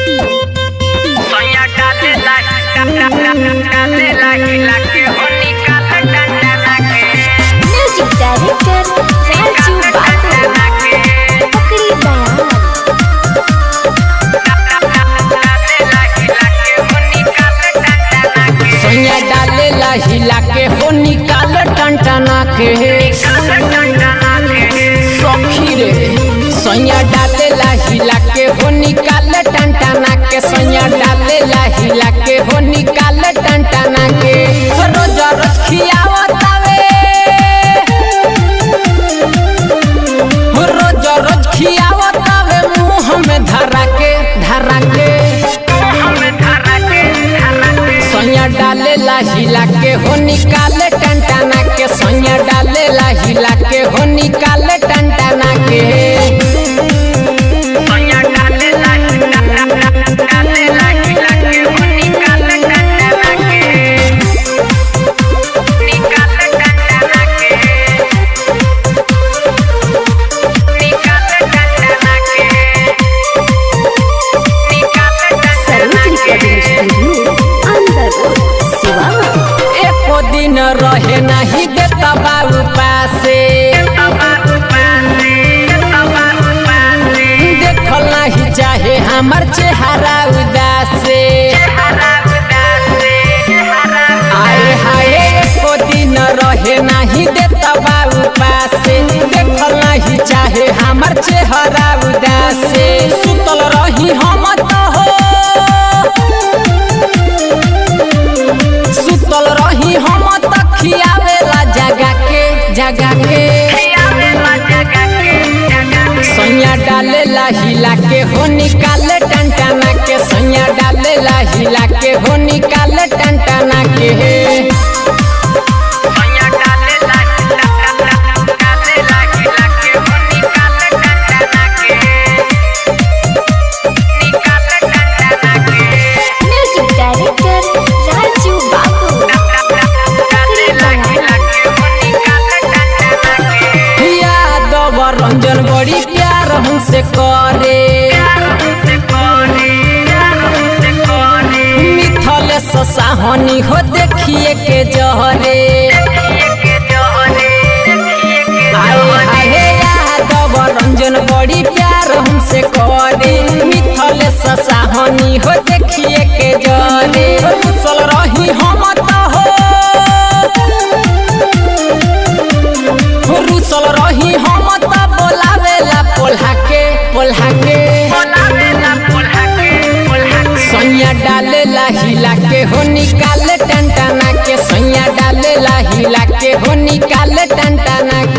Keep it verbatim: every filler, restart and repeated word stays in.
हिला के हो निकाल टंटना के सखी रे सैया डालेला हिला के हो निकाल टंटना के सैया डालेला हिला के हो निकाल टंटना के रोज रोज खियावतावे रोज रोज खियावतावे मुँह में धरा के धरा के सैया डालेला हिला के हो निकाले टंटना के सैया डालेला हिला के हो निकाले टंटना के सैया डालेला डालेला हिला के हो निकाले टंटना के निकाले टंटना के निकाले टंटना के एको दिन रहे नहीं देता बाबू पासे देखल नहीं चाहे हमार चेहरा उदासे आए हाय एको दिन रहे नहीं देता बाबू पासे देखल नहीं चाहे हमार चेहरा उदासे सुतल रही हम तो हो सुतल रही हम तक खियावेला जगा के जगा के सैया डालेला हिला के हो निकाले टंटना के सैया डालेला हिला के हो निकाले टंटना के सैया डालेला डालेला हिला के हो निकाले टंटना के निकाले टंटना के म्यूजिक डायरेक्टर राजू बाबू यादव रंजन बड़ी प्यार हमसे करे मिथल साहनी हो देखिए के जहरे यादव रंजन बड़ी प्यार हमसे करे मिथल साहनी हो देखिए के जहरे कुशल रही हम तो हो रुसल रही हम तो बोलावेला पोल्हा के पोल्हा के सैया डालेला हिला के हो निकाले टंटना के सैया डालेला हिला के हो निकाले टंटना